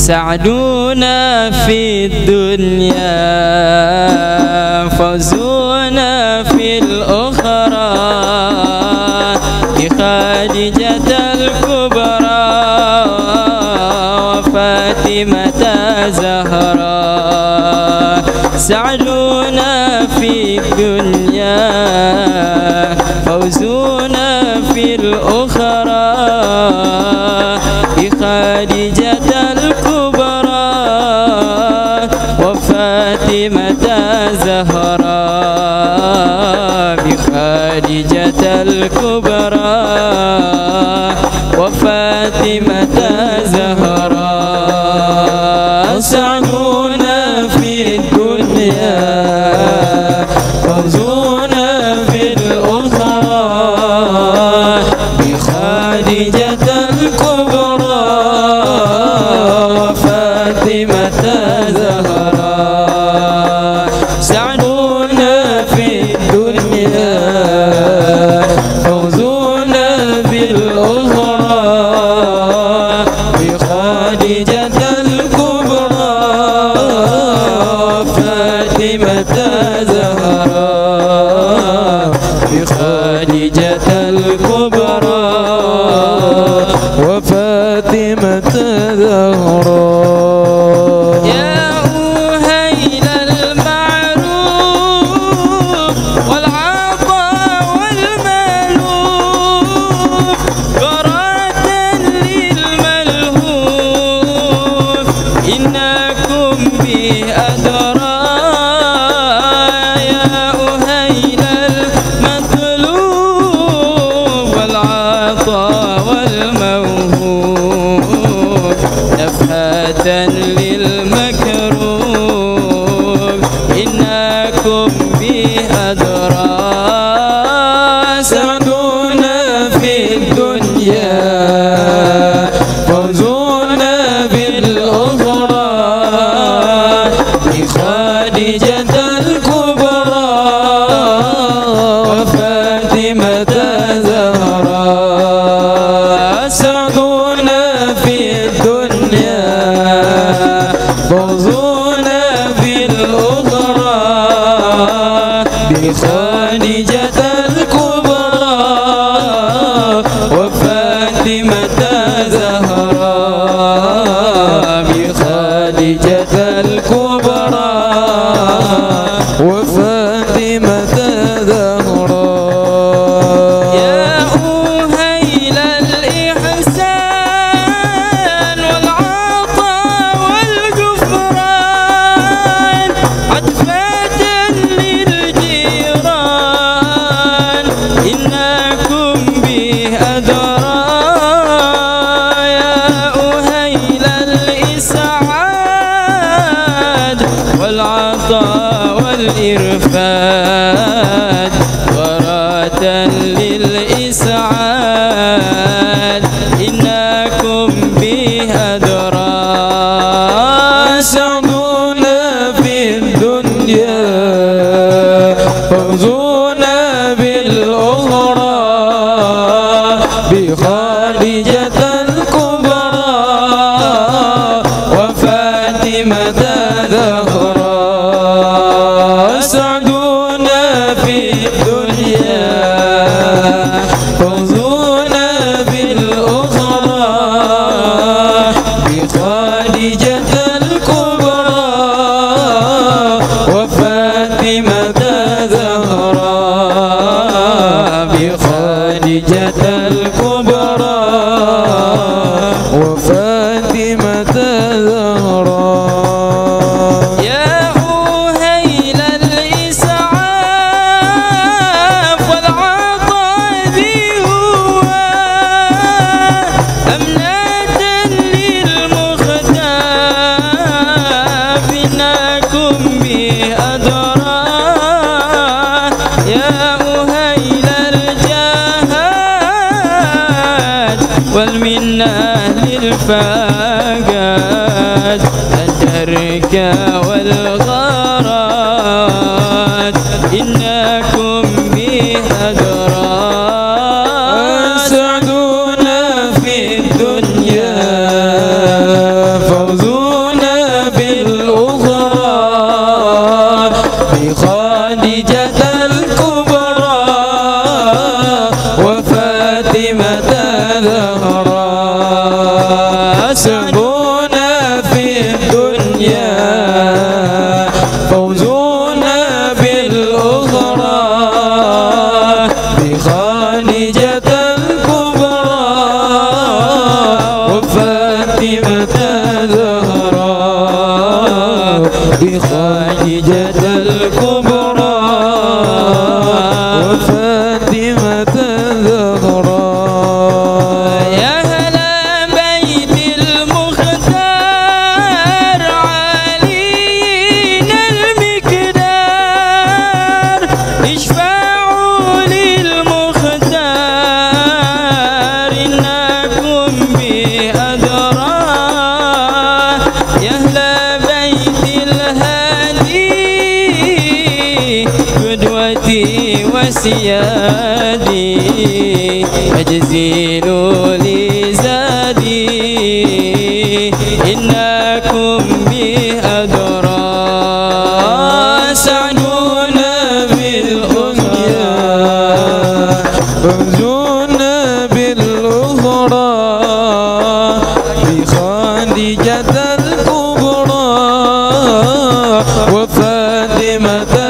سعدونا في الدنيا فوزونا في الأخرى بخديجة الكبرى وفاطمة زهراء. سعدونا في الدنيا فوزونا في الأخرى بخديجة الكبرى وفاطمة زهراء بخديجة الكبرى وفاطمة زهراء. سعدونا في الدنيا فوزونا في الأخرى بخديجة الكبرى وفاطمة زهراء. سعدونا في الدنيا فوزونا في الأخرى بخديجة الكبرى وفاطمة زهراء بخديجة الكبرى وفاطمة زهراء. يا أهيل المعروف والعطاء والمألوف قرة للملهوف إنكم به أدرى. يا أهيل المطلوب والعطاء والموهوب نفحة للمكروب إنكم به أدرى. سعدونا في الدنيا فوزونا بالأخرى بخديجة الكبرى وفاطمة زهراء. سعدونا في الدنيا فوزونا بالأخرى بخديجة الكبرى وفاطمة زهراء بخديجة الكبرى وفاطمة زهراء. يا أهيل الإحسان والعطاء والغفران عطفة للجيران إنكم به أدرى. يا أهيل الإسعاد والعطاء والإرفاد غرة للإسعاد إنكم به أدرى. سعدونا في الدنيا فوزونا بالأخرى بخديجة الكبرى وفاطمة زهراء. سعدونا في الدنيا فوزونا بالأخرى بخديجة الكبرى وفاطمة زهراء بخديجة الكبرى وفاطمة زهراء. يا أهيل الإسعاف والعطاء ذي هو أمنة للمختاف إنكم به أدرى. يا أهيل الجهاد والمنة للفاقات الترك والغارات إنكم به أدرى. سعدونا في الدنيا فوزوا بخديجة الكبرى وفاطمة الزهراء سعدنا في الدنيا فوزنا بالأخرى بخديجة الكبرى وفاطمة الزهراء بخديجة الكبرى وفاطمة الزهراء يا هلا بيت المختار علينا المقدار اشفعوا للمختار إنكم بأدرى يا أهل بيت الهادي قدوتي وسيادي أجزيل لي زادي إنكم بأدرى سعدونا بالأخرى فوزونا بالأخرى بخديجة الكبرى وفاطمة